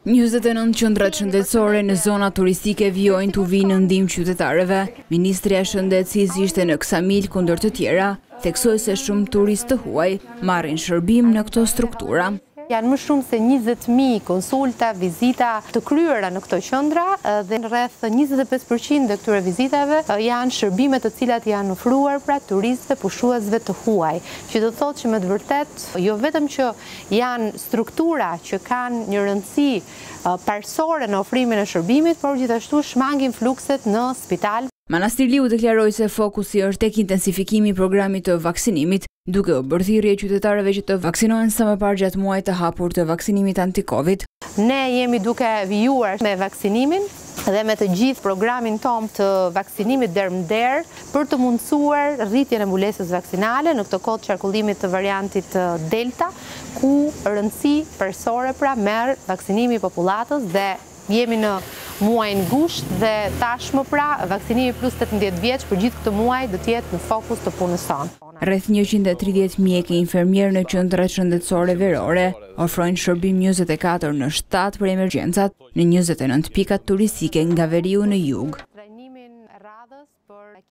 29 qendrat shëndetësore në zona turistike vijojnë t'u vinë në ndihmë qytetarëve. Ministria e Shëndetësisë ishte në Ksamil kundër të tjera, theksoi se shumë turistë të huaj marrin shërbim në këto struktura. Janë më shumë se 20.000 konsulta, vizita të kryera në këto qendra dhe rreth 25% e këtyre vizitave janë shërbime të cilat janë ofruar pra turistëve pushuesve të huaj. Që do thotë që me të vërtet jo vetëm që janë struktura që kanë një rëndësi parsorë në ofrimin e shërbimit, por gjithashtu shmangin flukset në spital. Manastirliu deklaroi se fokusi është tek intensifikimi i programit të vaksinimit, duke u bërë thirrje qytetarëve që të vaksinohen sa më parë gjatë muajit të hapur të vaksinimit anti-Covid. Ne jemi duke vijuar me vaksinimin dhe me të gjithë programin tom të vaksinimit dermder për të mundësuar rritjen e mbulesës vaksinale në këtë kohë të qarkullimit të variantit Delta, ku rëndësi persore pra merr vaksinimi i popullatës dhe jemi në muajin gusht dhe tashmë pra vaksinimi plus 18 vjeç për gjithë këtë muaj do të jetë në fokus të punës sonë. Rreth 130 mjekë infermier në qendrat shëndetësore verore ofrojnë shërbim 24 në 7 për emergjencat në 29 pikat turistike nga veriu në jug.